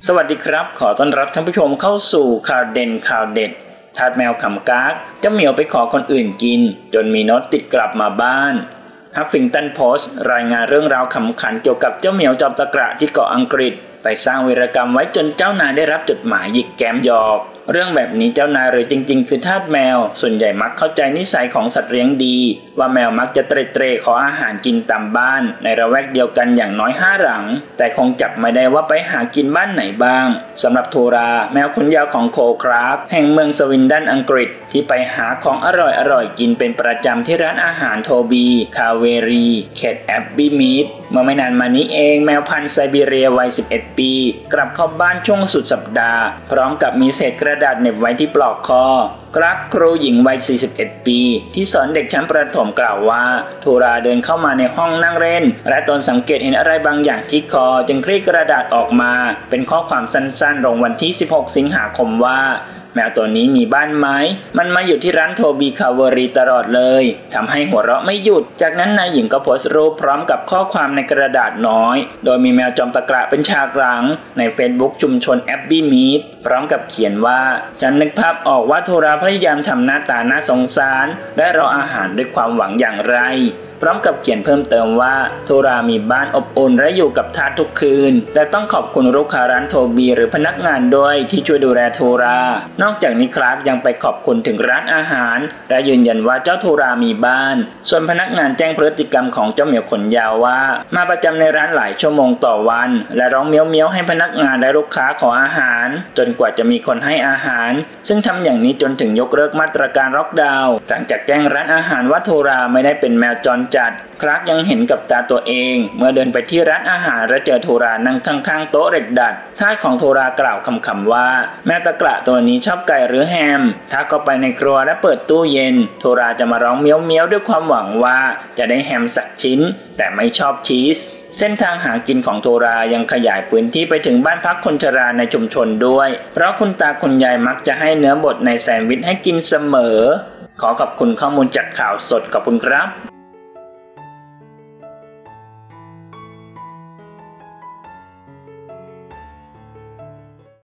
สวัสดีครับขอต้อนรับท่านผู้ชมเข้าสู่ข่าวเด่นข่าวเด็ดทาสแมวขำก๊ากเจ้าเหมียวไปขอคนอื่นกินจนมีโน้ตติดกลับมาบ้านฮัฟฟิงตันโพสต์รายงานเรื่องราวขำขันเกี่ยวกับเจ้าเหมียวจอมตะกระที่เกาะอังกฤษไปสร้างวีรกรรมไว้จนเจ้านายได้รับจดหมายหยิกแก้มหยอกเรื่องแบบนี้เจ้านายหรือจริงๆคือทาสแมวส่วนใหญ่มักเข้าใจนิสัยของสัตว์เลี้ยงดีว่าแมวมักจะเตร่ขออาหารกินตามบ้านในระแวกเดียวกันอย่างน้อย5หลังแต่คงจับไม่ได้ว่าไปหากินบ้านไหนบ้างสำหรับโทราแมวขนยาวของโคคราฟแห่งเมืองสวินดันอังกฤษที่ไปหาของอร่อยกินเป็นประจำที่ร้านอาหารโทบีคาเวรีเขตแอบบี้มีดเมื่อไม่นานมานี้เองแมวพันธุ์ไซบีเรียวัย11 ปีกลับเข้าบ้านช่วงสุดสัปดาห์พร้อมกับมีเศษกระดาษเหน็บไว้ที่ปลอกคอกรักครูหญิงวัย41 ปีที่สอนเด็กชั้นประถมกล่าวว่าโทราเดินเข้ามาในห้องนั่งเล่นและตนสังเกตเห็นอะไรบางอย่างที่คอจึงคลี่กระดาษออกมาเป็นข้อความสั้นๆลงวันที่16 สิงหาคมว่าแมวตัวนี้มีบ้านไหมมันมาอยู่ที่ร้านโทบีคาเวอรีตลอดเลยทำให้หัวเราะไม่หยุดจากนั้นนายหญิงก็โพสต์รูปพร้อมกับข้อความในกระดาษน้อยโดยมีแมวจอมตะกระเป็นฉากหลังใน Facebook ชุมชนแอบบี้มีดพร้อมกับเขียนว่าฉันนึกภาพออกว่าโทราพยายามทำหน้าตาน่าสงสารและรออาหารด้วยความหวังอย่างไรพร้อมกับเขียนเพิ่มเติมว่าโทรามีบ้านอบอุ่นและอยู่กับทาสทุกคืนแต่ต้องขอบคุณลูกค้าร้านโทบีหรือพนักงานด้วยที่ช่วยดูแลโทรานอกจากนี้คลาร์กยังไปขอบคุณถึงร้านอาหารและยืนยันว่าเจ้าโทรามีบ้านส่วนพนักงานแจ้งพฤติกรรมของเจ้าเหมียวขนยาวว่ามาประจำในร้านหลายชั่วโมงต่อวันและร้องเมี้ยวให้พนักงานและลูกค้าขออาหารจนกว่าจะมีคนให้อาหารซึ่งทำอย่างนี้จนถึงยกเลิกมาตรการล็อกดาวน์หลังจากแจ้งร้านอาหารว่าโทราไม่ได้เป็นแมวจรจัดคลาร์กยังเห็นกับตาตัวเองเมื่อเดินไปที่ร้านอาหารและเจอโทรานั่งข้างๆโต๊ะเหล็กดัดทาสของโทรากล่าวคำว่าแมวตะกระตัวนี้ชอบไก่หรือแฮมถ้าเข้าไปในครัวและเปิดตู้เย็นโทราจะมาร้องเมี้ยวด้วยความหวังว่าจะได้แฮมสักชิ้นแต่ไม่ชอบชีสเส้นทางหากินของโทรายังขยายพื้นที่ไปถึงบ้านพักคนชราในชุมชนด้วยเพราะคุณตาคุณยายมักจะให้เนื้อบดในแซนด์วิชให้กินเสมอขอขอบคุณข้อมูลจากข่าวสดขอบคุณครับ